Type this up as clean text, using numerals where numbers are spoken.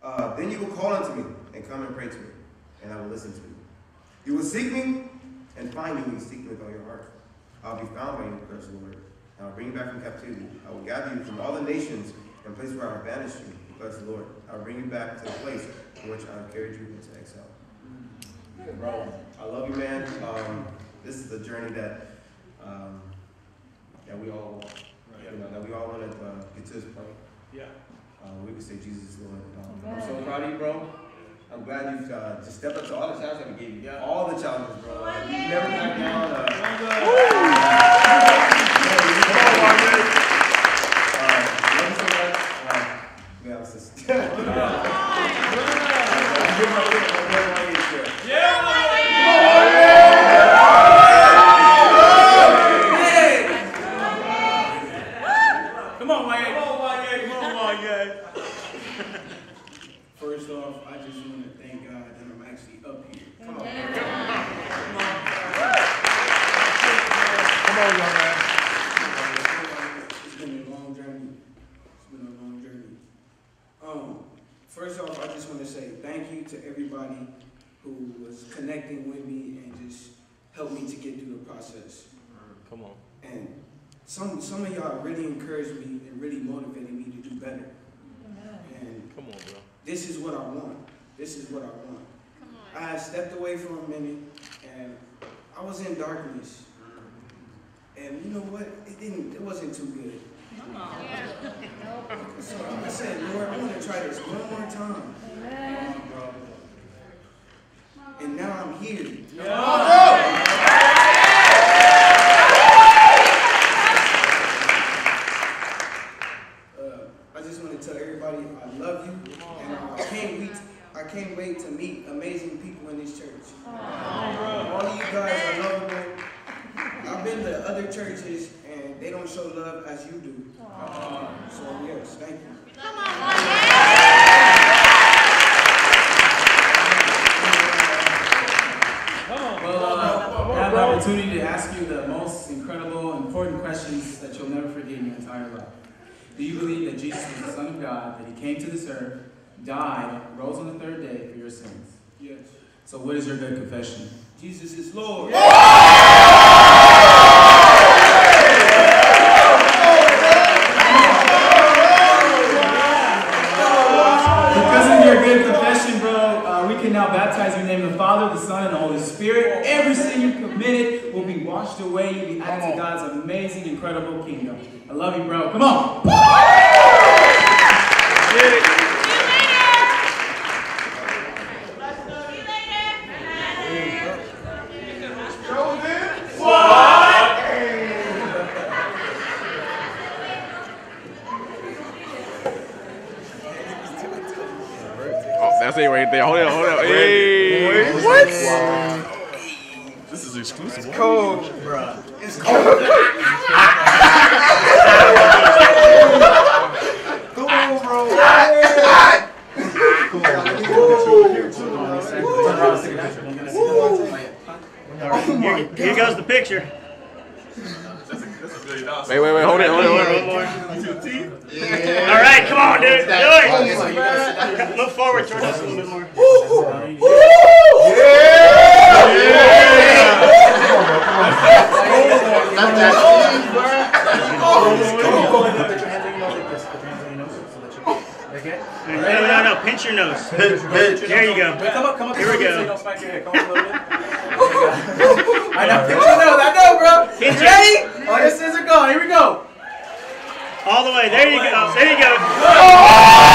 Then you will call unto me and come and pray to me, and I will listen to you. You will seek me and find me when you seek me with all your heart. I will be found by you, declares the Lord. I will bring you back from captivity. I will gather you from all the nations and place where I have banished you, declares the Lord. I will bring you back to the place from which I have carried you into exile. Bro, I love you, man. This is the journey that we all want. That we all want to get to this point. Yeah. We can say Jesus is Lord. I'm so proud of you, bro. I'm glad you've just stepped up to all the challenges that we gave you. Yeah. All the challenges, bro. You never back down. First off, I just want to thank God that I'm actually up here. Come on. Come on, young man. It's been a long journey. First off, I just want to say thank you to everybody who was connecting with me and just helped me to get through the process. Come on. And some of y'all really encouraged me and really motivated me to do better. And come on, bro. This is what I want. This is what I want. I had stepped away for a minute and I was in darkness. And you know what? It wasn't too good. So I said, Lord, I want to try this one more time. And now I'm here. I just want to tell everybody I love you, and I can't wait to meet amazing people in this church. All of you guys are lovable. I've been to other churches and they don't show love as you do. So yes, thank you. Come on, Well, I have the opportunity to ask you the most incredible, important questions that you'll never forget in your entire life. Do you believe that Jesus was the Son of God, that he came to this earth, died, rose on the third day for your sins? Yes. So what is your good confession? Jesus is Lord. Because of your good confession, bro, we can now baptize you in the name of the Father, the Son, and the Holy Spirit. Every sin you committed will be washed away. You'll be added to God's amazing, incredible kingdom. I love you, bro. Come on. That's it right there. Hold on. Hey. What? This is exclusive. It's cold, bro. It's cold. Come on, bro. Here goes the picture. Wait. Hold it. All right, come on, dude. Do it. Move forward towards us a little bit more. No. Pinch your nose. There you go. Come up. Here we go. I know, pinch your nose. I know, bro. Pinch ready? Oh, your sins are gone. Here we go. All the way. There you go. There you go. Oh!